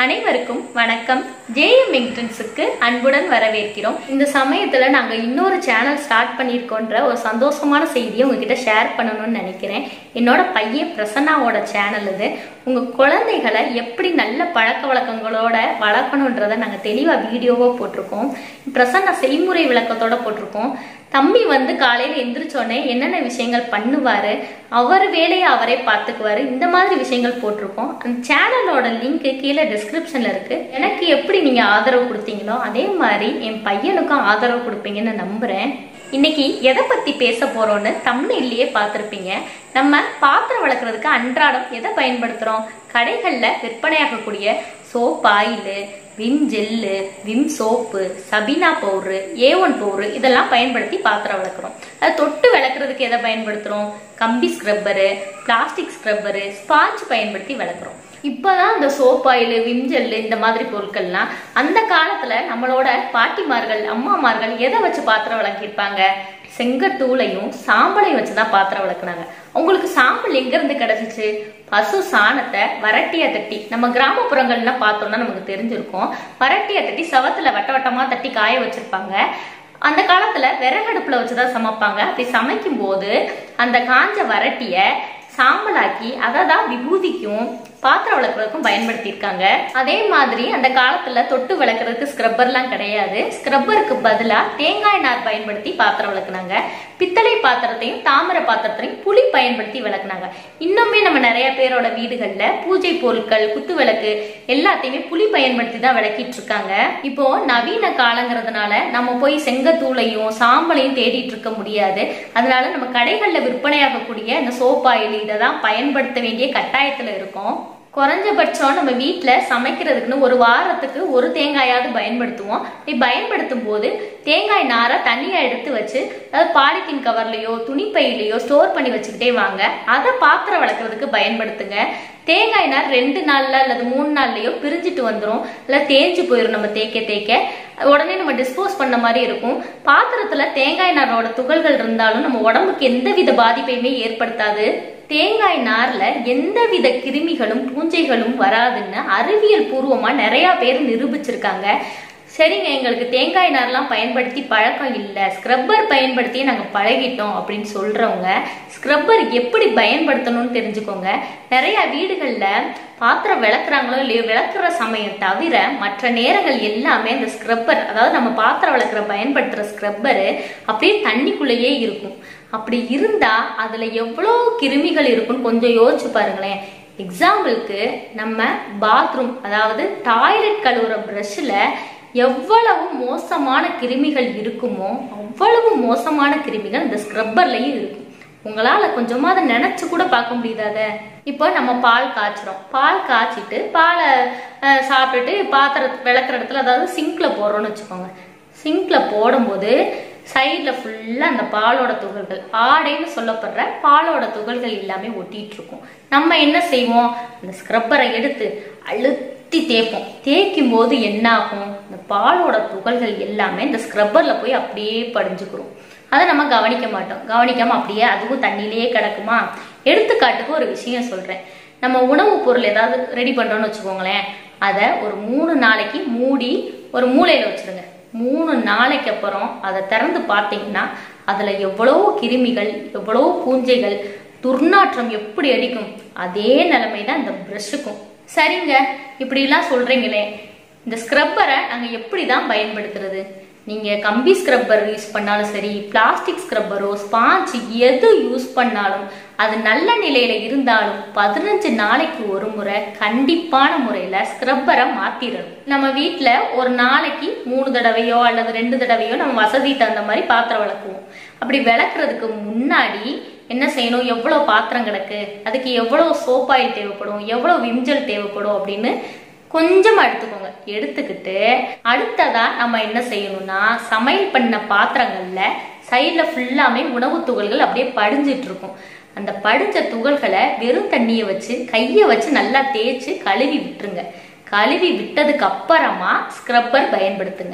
அனைவருக்கும் வணக்கம். ஜேஎம் மெயின்டெனன்ஸுக்கு அன்புடன் வரவேற்கிறோம். இந்த சமயத்துல நாங்க இன்னொரு சேனல் ஸ்டார்ட் பண்ணியிருக்கோன்ற ஒரு சந்தோஷமான செய்தியை உங்ககிட்ட ஷேர் பண்ணணும்னு நினைக்கிறேன். என்னோட பையன் பிரசன்னாவோட சேனல் இது. உங்க குழந்தைகளை எப்படி நல்ல பழக்க வழக்கங்களோட வளர்க்கணுன்றதை நாங்க தெளிவா வீடியோவா போட்டிருக்கோம். பிரசன்னா செய்முறை விளக்கத்தோட போட்டிருக்கோம். தம்பி காலையில எந்திரிச்சோடனே என்னென்ன விஷயங்கள் பண்ணுவாரு, அவர் வேலையை அவரே பார்த்துக்குவாரு, இந்த மாதிரி விஷயங்கள் போட்டிருக்கோம். அந்த சேனலோட லிங்க் கீழே டிஸ்கிரிப்ஷன்ல இருக்கு. எனக்கு எப்படி நீங்க ஆதரவு கொடுத்தீங்களோ அதே மாதிரி என் பையனுக்கும் ஆதரவு கொடுப்பீங்கன்னு நம்புறேன். இன்னைக்கு எதை பத்தி பேச போறோம்னு தம்ப்நெயில்லயே பார்த்திருப்பீங்க. நம்ம பாத்திரம் வளர்க்கறதுக்கு அன்றாடம் எதை பயன்படுத்துறோம்? கடைகள்ல விற்பனையாகக்கூடிய soap oil, Vim gel, Vim soap, Sabena powder, A1 powder இதெல்லாம் பயன்படுத்தி பாத்திரம் வளர்க்குறோம். அது தொட்டு விளக்குறதுக்கு எதை பயன்படுத்துறோம்? கம்பி ஸ்க்ரப்பரு, பிளாஸ்டிக் ஸ்க்ரப்பரு, ஸ்பாஞ்ச் பயன்படுத்தி விளக்குறோம். இப்பதான் இந்த சோப் ஆயில், விம் ஜெல்லு இந்த மாதிரி பொருட்கள்லாம் அந்த காலத்துல நம்மளோட பாட்டிமார்கள், அம்மாமார்கள் எதை வச்சு பாத்திரம் விளக்கியிருப்பாங்க? செங்கத்தூளையும் சாம்பலையும் வச்சுதான் பாத்திரம் விளக்குனாங்க. உங்களுக்கு சாம்பல் எங்க இருந்து கிடைச்சிச்சு? பசு சாணத்தை வரட்டியா தட்டி, நம்ம கிராமப்புறங்கள்லாம் பார்த்தோம்னா நமக்கு தெரிஞ்சிருக்கும். வரட்டியா தட்டி சவத்துல வட்ட வட்டமா தட்டி காய வச்சிருப்பாங்க. அந்த காலத்துல விறகடுப்புல வச்சுதான் சமைப்பாங்க. அப்படி சமைக்கும் போது அந்த காஞ்ச வரட்டிய சாம்பலாக்கி அததான் விபூதிக்கும் பாத்திரம் விளக்குறதுக்கும் பயன்படுத்தி இருக்காங்க. அதே மாதிரி அந்த காலத்துல தொட்டு விளக்குறதுக்கு ஸ்க்ரப்பர்லாம் கிடையாது. ஸ்க்ரப்பருக்கு பதிலா தேங்காய் நார் பயன்படுத்தி பாத்திரம் விளக்குனாங்க. பித்தளை பாத்திரத்தையும் தாமிர பாத்திரத்தையும் புளி பயன்படுத்தி விளக்குனாங்க. இன்னுமே நம்ம நிறைய பேரோட வீடுகள்ல பூஜை பொருட்கள், குத்து விளக்கு எல்லாத்தையுமே புளி பயன்படுத்தி தான் விளக்கிட்டு இருக்காங்க. இப்போ நவீன காலங்கிறதுனால நம்ம போய் செங்கத்தூளையும் சாம்பலையும் தேடிட்டு இருக்க முடியாது. அதனால நம்ம கடைகள்ல விற்பனையாகக்கூடிய இந்த சோப் ஆயில் இததான் பயன்படுத்த வேண்டிய கட்டாயத்துல இருக்கும். குறைஞ்சபட்சம் நம்ம வீட்டுல சமைக்கிறதுக்குன்னு ஒரு வாரத்துக்கு ஒரு தேங்காயாவது பயன்படுத்துவோம். இப்படி பயன்படுத்தும் போது தேங்காய் நாரை தண்ணியா எடுத்து வச்சு, அதாவது பாலித்தீன் கவர்லயோ துணிப்பையிலையோ ஸ்டோர் பண்ணி வச்சுக்கிட்டே வாங்க. அதை பாத்திரம் வளர்க்கறதுக்கு பயன்படுத்துங்க. தேங்காய் நார் 2 நாள்ல அல்லது 3 நாள்லயோ பிரிஞ்சுட்டு வந்துடும், இல்ல தேஞ்சு போயிடும். நம்ம தேய்க்க உடனே நம்ம டிஸ்போஸ் பண்ண மாதிரி இருக்கும். பாத்திரத்துல தேங்காய் நாரோட துகள்கள் இருந்தாலும் நம்ம உடம்புக்கு எந்தவித பாதிப்பையுமே ஏற்படுத்தாது. தேங்காய் நார்ல எந்தவித கிருமிகளும் பூஞ்சைகளும் வராதுன்னு அறிவியல் பூர்வமா நிறைய பேர் நிரூபிச்சிருக்காங்க. சரிங்க, எங்களுக்கு தேங்காய் நார்லாம் பயன்படுத்தி பழக்கம் இல்லை, ஸ்க்ரப்பர் பயன்படுத்தியே நாங்கள் பழகிட்டோம் அப்படின்னு சொல்றவங்க ஸ்க்ரப்பர் எப்படி பயன்படுத்தணும்னு தெரிஞ்சுக்கோங்க. நிறைய வீடுகள்ல பாத்திரம் விளக்குறாங்களோ இல்லையோ, விளக்குற சமயம் தவிர மற்ற நேரங்கள் எல்லாமே இந்த ஸ்க்ரப்பர், அதாவது நம்ம பாத்திரம் விளக்குற பயன்படுத்துற ஸ்க்ரப்பரு அப்படியே தண்ணிக்குள்ளேயே இருக்கும். அப்படி இருந்தா அதுல எவ்வளோ கிருமிகள் இருக்குன்னு கொஞ்சம் யோசிச்சு பாருங்களேன். எக்ஸாம்பிளுக்கு நம்ம பாத்ரூம், அதாவது டாய்லெட் கழுவுற பிரஷ்ல எவ்வளவு மோசமான கிருமிகள் இருக்குமோ அவ்வளவு மோசமான கிருமிகள் இந்த ஸ்க்ரப்பர்லயும் இருக்கும். உங்களால கொஞ்சமாவது நினைச்சு கூட பார்க்க முடியாத. இப்போ நம்ம பால் காய்ச்சுறோம். பால் காய்ச்சிட்டு பாலை சாப்பிட்டுட்டு பாத்திரம் விளக்குற இடத்துல, அதாவது சிங்க்ல போடுறோம்னு வச்சுக்கோங்க. சிங்க்ல போடும்போது சைட்ல ஃபுல்லா அந்த பாலோட துகள்கள், ஆடைன்னு சொல்லப்படுற பாலோட துகள்கள் எல்லாமே ஒட்டிட்டு இருக்கும். நம்ம என்ன செய்வோம்? அந்த ஸ்க்ரப்பரை எடுத்து அழுத்தி தேய்ப்போம். தேய்க்கும் போது என்ன ஆகும்? இந்த பாலோட துகள்கள் எல்லாமே இந்த ஸ்க்ரப்பர்ல போய் அப்படியே படிஞ்சுக்கிறோம். அதை நம்ம கவனிக்க மாட்டோம். கவனிக்காம அப்படியே அதுவும் தண்ணியிலேயே கிடக்குமா? எடுத்துக்காட்டுக்கு ஒரு விஷயம் சொல்றேன். நம்ம உணவு பொருள் ஏதாவது ரெடி பண்றோம்னு வச்சுக்கோங்களேன். அதை ஒரு 3 நாளைக்கு மூடி ஒரு மூலையில வச்சிருங்க. 3 நாளைக்கு அப்புறம் அதை திறந்து பார்த்தீங்கன்னா அதுல எவ்வளவு கிருமிகள், எவ்வளவு பூஞ்சைகள், துர்நாற்றம் எப்படி அடிக்கும். அதே நிலைமைதான் இந்த பிரஷுக்கும். சரிங்க, இப்படி எல்லாம் சொல்றீங்களே, இந்த ஸ்க்ரப்பரை நாங்க எப்படிதான் பயன்படுத்துறது? நீங்க கம்பி ஸ்க்ரப்பர் யூஸ் பண்ணாலும் சரி, பிளாஸ்டிக் ஸ்க்ரப்பரோ ஸ்பாஞ்ச் எது யூஸ் பண்ணாலும் அது நல்ல நிலையில இருந்தாலும் 15 நாளைக்கு ஒரு முறை கண்டிப்பான முறையில ஸ்க்ரப்பரை மாத்திடணும். நம்ம வீட்டுல ஒரு நாளைக்கு 3 தடவையோ அல்லது 2 தடவையோ நம்ம வசதி தகுந்த மாதிரி பாத்திரம் விளக்குவோம். அப்படி விளக்குறதுக்கு முன்னாடி என்ன செய்யணும்? எவ்வளவு பாத்திரம் கிடக்கு, அதுக்கு எவ்வளவு சோப் ஆயில் தேவைப்படும், எவ்வளவு விம்ஜல் தேவைப்படும் அப்படின்னு கொஞ்சமா எடுத்துக்கோங்க. எடுத்துக்கிட்டு அடுத்ததா நம்ம என்ன செய்யணும்னா, சமையல் பண்ண பாத்திரங்கள்ல சைட்ல ஃபுல்லாமே உணவு துகள்கள் அப்படியே படிஞ்சிட்டு இருக்கும். அந்த படிஞ்ச துகள்களை வெறும் தண்ணியை வச்சு கையை வச்சு நல்லா தேய்ச்சி கழுவி விட்டுருங்க. கழுவி விட்டதுக்கு அப்புறமா ஸ்க்ரப்பர் பயன்படுத்துங்க.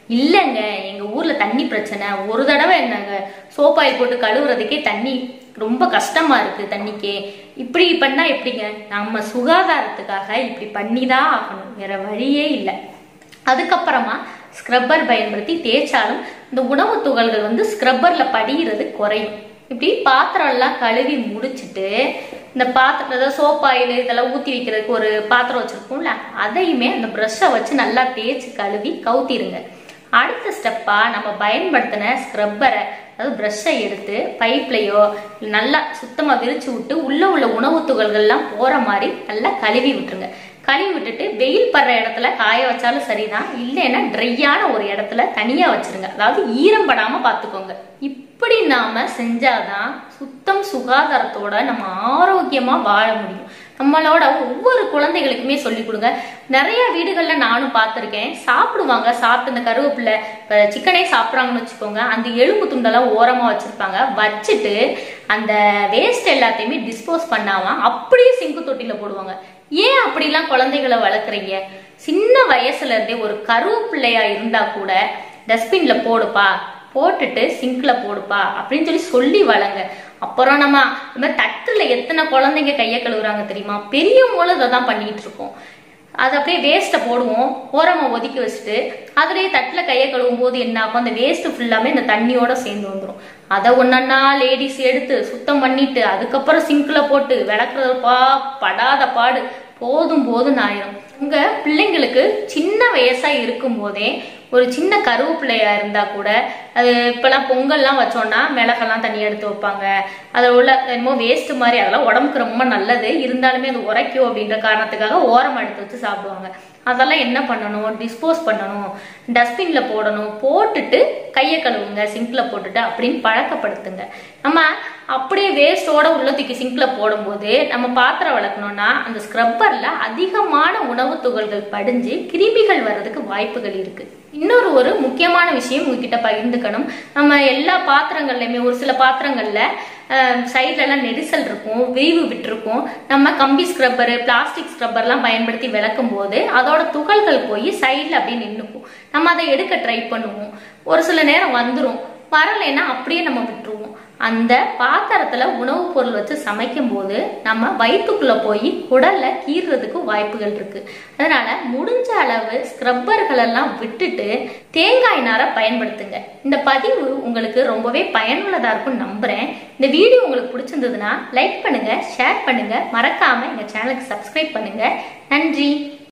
இல்லைங்க, எங்க ஊர்ல தண்ணி பிரச்சனை. ஒரு தடவை என்னங்க சோப் ஆயில் போட்டு கழுவுறதுக்கே தண்ணி ரொம்ப கஷ்டமா இருக்கு. தண்ணிக்கே இப்படி பண்ணா எப்படிங்க? நம்ம சுகாதாரத்துக்காக இப்படி பண்ணிதான் ஆகணும், வேற வழியே இல்லை. அதுக்கப்புறமா ஸ்க்ரப்பர் பயன்படுத்தி தேய்ச்சாலும் இந்த உணவு துகள்கள் வந்து ஸ்க்ரப்பர்ல படிகிறது குறையும். இப்படி பாத்திரம் எல்லாம் கழுவி முடிச்சுட்டு இந்த பாத்திரத்தை சோப் ஆயில் இதெல்லாம் ஊற்றி வைக்கிறதுக்கு ஒரு பாத்திரம் வச்சிருக்கோம்ல, அதையுமே அந்த ப்ரஷ்ஷை வச்சு நல்லா தேய்ச்சி கழுவி கவுத்திடுங்க. அடுத்த ஸ்டெப்பா நம்ம பயன்படுத்தின ஸ்க்ரப்பரை அதாவது ப்ரஷ்ஷை எடுத்து பைப்லையோ நல்லா சுத்தமாக விரிச்சு விட்டு உள்ள உணவு துகள்கள்லாம் போற மாதிரி நல்லா கழுவி விட்டுருங்க. கழுவி விட்டுட்டு வெயில் படுற இடத்துல காய வச்சாலும் சரிதான், இல்லைன்னா ட்ரையான ஒரு இடத்துல தனியா வச்சிருங்க. அதாவது ஈரம் படாம பாத்துக்கோங்க. இப்படி நாம செஞ்சாதான் சுத்தம் சுகாதாரத்தோட நம்ம ஆரோக்கியமா வாழ முடியும். நம்மளோட ஒவ்வொரு குழந்தைகளுக்குமே சொல்லி கொடுங்க. நிறைய வீடுகள்ல நானும் பார்த்துருக்கேன், சாப்பிடுவாங்க, சாப்பிட்டு இந்த கருவேப்பிலை இப்போ சிக்கனே சாப்பிட்றாங்கன்னு வச்சுக்கோங்க, அந்த எலும்பு துண்டெல்லாம் ஓரமா வச்சிருப்பாங்க, வச்சுட்டு அந்த வேஸ்ட் எல்லாத்தையுமே டிஸ்போஸ் பண்ணாம அப்படியே சிங்கு தொட்டில போடுவாங்க. ஏன் அப்படிலாம் குழந்தைகளை வளர்க்குறீங்க? சின்ன வயசுல இருந்தே ஒரு கருவேப்பிள்ளையா இருந்தா கூட டஸ்ட்பின்ல போடுப்பா, போட்டுட்டு சிங்க்ல போடுப்பா அப்படின்னு சொல்லி வளங்க. அப்புறம் நம்ம இந்த மாதிரி தட்டுல எத்தனை குழந்தைங்க கையை கழுவுறாங்க தெரியுமா? பெரியவங்களும் இதை தான் பண்ணிட்டு இருக்கோம். அது அப்படியே வேஸ்ட்டை போடுவோம், ஓரமா ஒதுக்கி வச்சுட்டு அதுலேயே தட்டில் கையை கழுவும் போது என்ன ஆகும், அந்த வேஸ்ட் ஃபுல்லாமே இந்த தண்ணியோட சேர்ந்து வந்துடும். அதை ஒன்னா லேடிஸ் எடுத்து சுத்தம் பண்ணிட்டு அதுக்கப்புறம் சிங்க்ல போட்டு விளக்குறதுப்பா படாத பாடு போதும் ஆயிரும். உங்க பிள்ளைங்களுக்கு சின்ன வயசா இருக்கும் போதே ஒரு சின்ன கருவேப்பிள்ளையா இருந்தா கூட, அது இப்பெல்லாம் பொங்கல்லாம் வச்சோம்னா மிளகெல்லாம் தண்ணி எடுத்து வைப்பாங்க, அதில் உள்ள என்னமோ வேஸ்ட் மாதிரி, அதெல்லாம் உடம்புக்கு ரொம்ப நல்லது, இருந்தாலுமே அது உரைக்கும் அப்படின்ற காரணத்துக்காக ஓரம் எடுத்து வச்சு சாப்பிடுவாங்க. அதெல்லாம் என்ன பண்ணணும், டிஸ்போஸ் பண்ணணும், டஸ்ட்பின்ல போடணும், போட்டுட்டு கையை கழுவுங்க சிங்க்ல போட்டுட்டு அப்படின்னு பழக்கப்படுத்துங்க. நம்ம அப்படியே வேஸ்டோட உள்ள தூக்கி சிங்க்ல போடும்போது நம்ம பாத்திரம் வளர்க்கணும்னா அந்த ஸ்க்ரப்பர்ல அதிகமான உணவு துகள்கள் படிஞ்சு கிருமிகள் வர்றதுக்கு வாய்ப்புகள் இருக்கு. இன்னொரு முக்கியமான விஷயம் உங்ககிட்ட பகிர்ந்துக்கணும். நம்ம எல்லா பாத்திரங்கள்லயுமே ஒரு சில பாத்திரங்கள்ல சைட்ல எல்லாம் நெரிசல் இருக்கும், விரிவு விட்டுருக்கும். நம்ம கம்பி ஸ்க்ரப்பர் பிளாஸ்டிக் ஸ்க்ரப்பர்லாம் பயன்படுத்தி விளக்கும் போது அதோட துகள்கள் போய் சைட்ல அப்படியே நின்றுக்கும். நம்ம அதை எடுக்க ட்ரை பண்ணுவோம், ஒரு சில நேரம் வந்துடும், வரலைன்னா அப்படியே நம்ம விட்டுருவோம். அந்த பாத்திரத்துல உணவுப் பொருள் வச்சு சமைக்கும் போது நம்ம வயிற்றுக்குள்ள போய் குடல்ல கீறதுக்கு வாய்ப்புகள் இருக்கு. அதனால முடிஞ்ச அளவு ஸ்க்ரப்பர்கள் எல்லாம் விட்டுட்டு தேங்காய் நாரை பயன்படுத்துங்க. இந்த பதிவு உங்களுக்கு ரொம்பவே பயனுள்ளதா இருக்கும் நம்புறேன். இந்த வீடியோ உங்களுக்கு பிடிச்சிருந்ததுன்னா லைக் பண்ணுங்க, ஷேர் பண்ணுங்க, மறக்காம எங்க சேனலுக்கு சப்ஸ்கிரைப் பண்ணுங்க. நன்றி.